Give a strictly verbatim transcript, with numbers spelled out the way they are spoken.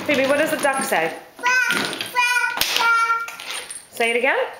Phoebe, what does the duck say? Say it again.